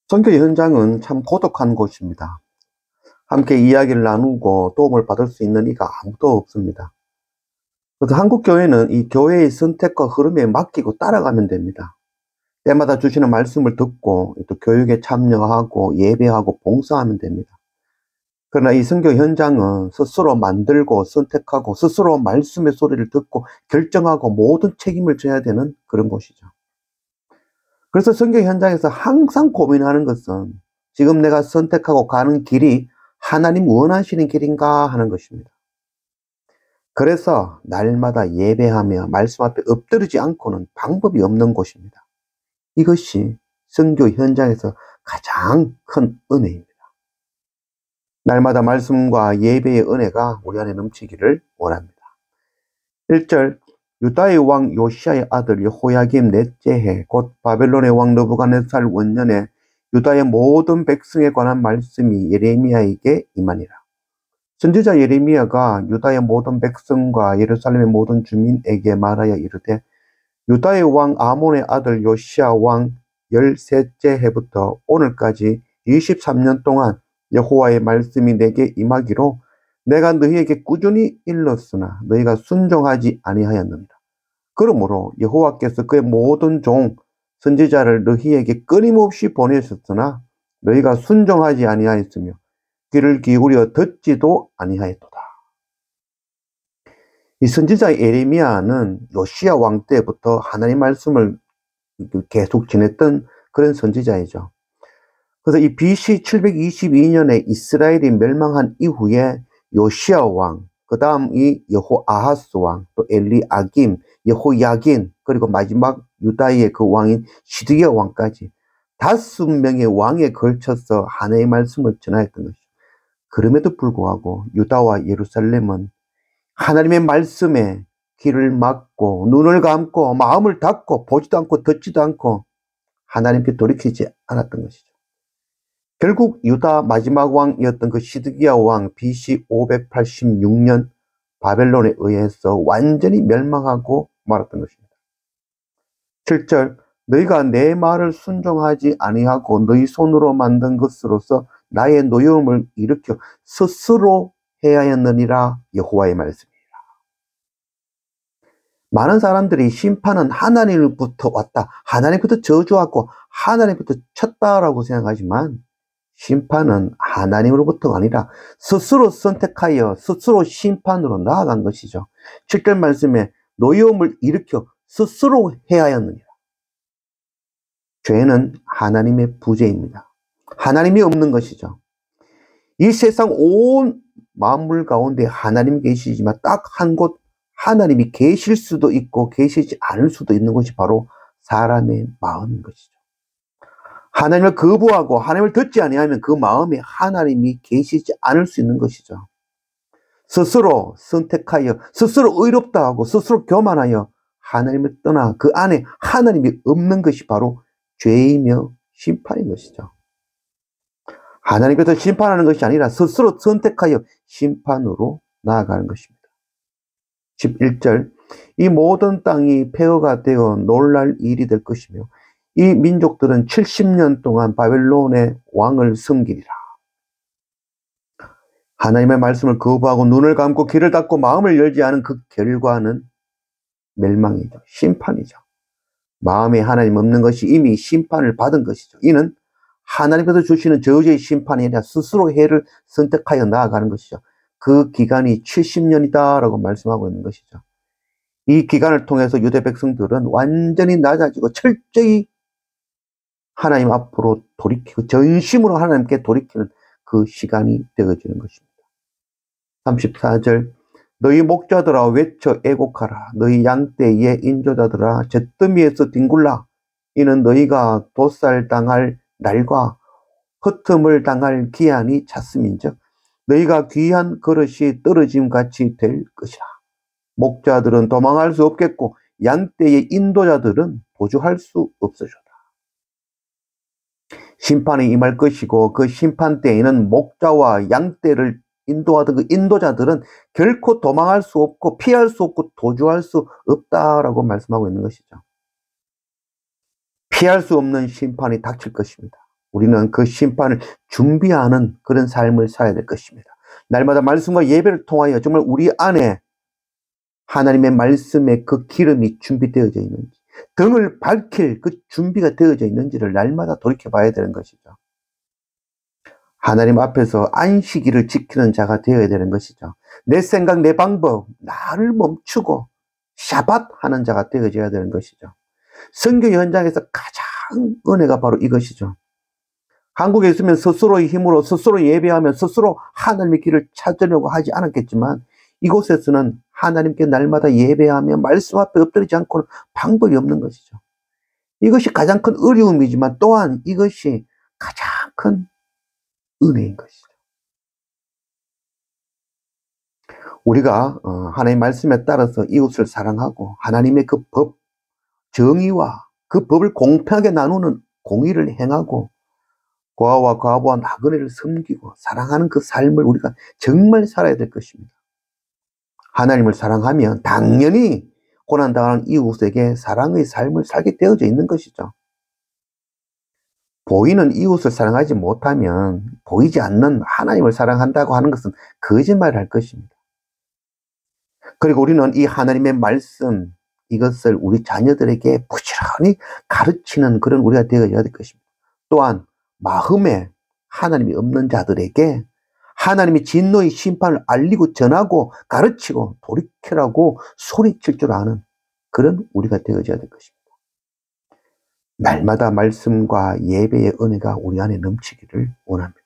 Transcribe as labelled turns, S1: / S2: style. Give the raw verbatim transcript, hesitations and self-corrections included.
S1: 선교 현장은 참 고독한 곳입니다. 함께 이야기를 나누고 도움을 받을 수 있는 이가 아무도 없습니다. 그래서 한국 교회는 이 교회의 선택과 흐름에 맡기고 따라가면 됩니다. 때마다 주시는 말씀을 듣고 또 교육에 참여하고 예배하고 봉사하면 됩니다. 그러나 이 선교 현장은 스스로 만들고 선택하고 스스로 말씀의 소리를 듣고 결정하고 모든 책임을 져야 되는 그런 곳이죠. 그래서 선교 현장에서 항상 고민하는 것은 지금 내가 선택하고 가는 길이 하나님 원하시는 길인가 하는 것입니다. 그래서 날마다 예배하며 말씀 앞에 엎드리지 않고는 방법이 없는 곳입니다. 이것이 선교 현장에서 가장 큰 은혜입니다. 날마다 말씀과 예배의 은혜가 우리 안에 넘치기를 원합니다. 일 절 유다의 왕 요시야의 아들 여호야김 넷째 해 곧 바벨론의 왕 느부갓네살 원년에 유다의 모든 백성에 관한 말씀이 예레미야에게 임하니라. 선지자 예레미야가 유다의 모든 백성과 예루살렘의 모든 주민에게 말하여 이르되 유다의 왕 아몬의 아들 요시야 왕 열셋째 해부터 오늘까지 이십삼 년 동안 여호와의 말씀이 내게 임하기로 내가 너희에게 꾸준히 일렀으나 너희가 순종하지 아니하였느니라. 그러므로 여호와께서 그의 모든 종 선지자를 너희에게 끊임없이 보내셨으나 너희가 순종하지 아니하였으며 귀를 기울여 듣지도 아니하였도다. 이 선지자 예레미야는 요시야 왕 때부터 하나님 말씀을 계속 지냈던 그런 선지자이죠. 그래서 이 비씨 칠백이십이 년에 이스라엘이 멸망한 이후에 요시야 왕, 그 다음 이 여호아하스 왕, 또 엘리아김, 여호야긴, 그리고 마지막 유다의 그 왕인 시드기야 왕까지 다섯 명의 왕에 걸쳐서 하나님의 말씀을 전하였던 것이죠. 그럼에도 불구하고 유다와 예루살렘은 하나님의 말씀에 귀를 막고 눈을 감고 마음을 닫고 보지도 않고 듣지도 않고 하나님께 돌이키지 않았던 것이죠. 결국 유다 마지막 왕이었던 그 시드기야 왕 비씨 오백팔십육 년 바벨론에 의해서 완전히 멸망하고 말았던 것입니다. 칠 절 너희가 내 말을 순종하지 아니하고 너희 손으로 만든 것으로서 나의 노여움을 일으켜 스스로 해하였느니라. 여호와의 말씀이니라. 많은 사람들이 심판은 하나님부터 왔다, 하나님부터 저주하고 하나님부터 쳤다라고 생각하지만 심판은 하나님으로부터가 아니라 스스로 선택하여 스스로 심판으로 나아간 것이죠. 칠 절 말씀에 노여움을 일으켜 스스로 해하였느니라. 죄는 하나님의 부재입니다. 하나님이 없는 것이죠. 이 세상 온 만물 가운데 하나님이 계시지만 딱 한 곳 하나님이 계실 수도 있고 계시지 않을 수도 있는 것이 바로 사람의 마음인 것이죠. 하나님을 거부하고 하나님을 듣지 아니하면 그 마음에 하나님이 계시지 않을 수 있는 것이죠. 스스로 선택하여 스스로 의롭다 하고 스스로 교만하여 하나님을 떠나 그 안에 하나님이 없는 것이 바로 죄이며 심판인 것이죠. 하나님께서 심판하는 것이 아니라 스스로 선택하여 심판으로 나아가는 것입니다. 십일 절 이 모든 땅이 폐허가 되어 놀랄 일이 될 것이며 이 민족들은 칠십 년 동안 바벨론의 왕을 섬기리라. 하나님의 말씀을 거부하고 눈을 감고 귀를 닫고 마음을 열지 않은 그 결과는 멸망이죠. 심판이죠. 마음에 하나님 없는 것이 이미 심판을 받은 것이죠. 이는 하나님께서 주시는 저주의 심판이 아니라 스스로 해를 선택하여 나아가는 것이죠. 그 기간이 칠십 년이다 라고 말씀하고 있는 것이죠. 이 기간을 통해서 유대 백성들은 완전히 낮아지고 철저히 하나님 앞으로 돌이키고 전심으로 하나님께 돌이키는 그 시간이 되어지는 것입니다. 삼십사 절 너희 목자들아 외쳐 애곡하라. 너희 양떼의 인조자들아 잿더미에서 뒹굴라. 이는 너희가 도살당할 날과 흩음을 당할 기한이 찼음인즉 너희가 귀한 그릇이 떨어짐같이 될 것이라. 목자들은 도망할 수 없겠고 양떼의 인도자들은 도주할 수 없으리로다. 심판이 임할 것이고 그 심판 때에는 목자와 양떼를 인도하던 그 인도자들은 결코 도망할 수 없고 피할 수 없고 도주할 수 없다라고 말씀하고 있는 것이죠. 피할 수 없는 심판이 닥칠 것입니다. 우리는 그 심판을 준비하는 그런 삶을 살아야 될 것입니다. 날마다 말씀과 예배를 통하여 정말 우리 안에 하나님의 말씀의 그 기름이 준비되어져 있는지, 등을 밝힐 그 준비가 되어져 있는지를 날마다 돌이켜봐야 되는 것이죠. 하나님 앞에서 안식일을 지키는 자가 되어야 되는 것이죠. 내 생각, 내 방법, 나를 멈추고 샤밧 하는 자가 되어져야 되는 것이죠. 선교 현장에서 가장 은혜가 바로 이것이죠. 한국에 있으면 스스로의 힘으로 스스로 예배하며 스스로 하나님의 길을 찾으려고 하지 않았겠지만, 이곳에서는 하나님께 날마다 예배하며 말씀 앞에 엎드리지 않고는 방법이 없는 것이죠. 이것이 가장 큰 어려움이지만 또한 이것이 가장 큰 은혜인 것이죠. 우리가 하나님의 말씀에 따라서 이웃을 사랑하고 하나님의 그 법, 정의와 그 법을 공평하게 나누는 공의를 행하고 고아와 과부와 나그네를 섬기고 사랑하는 그 삶을 우리가 정말 살아야 될 것입니다. 하나님을 사랑하면 당연히 고난당하는 이웃에게 사랑의 삶을 살게 되어져 있는 것이죠. 보이는 이웃을 사랑하지 못하면 보이지 않는 하나님을 사랑한다고 하는 것은 거짓말을 할 것입니다. 그리고 우리는 이 하나님의 말씀, 이것을 우리 자녀들에게 부지런히 가르치는 그런 우리가 되어야 될 것입니다. 또한 마음에 하나님이 없는 자들에게 하나님이 진노의 심판을 알리고 전하고 가르치고 돌이켜라고 소리칠 줄 아는 그런 우리가 되어야 될 것입니다. 날마다 말씀과 예배의 은혜가 우리 안에 넘치기를 원합니다.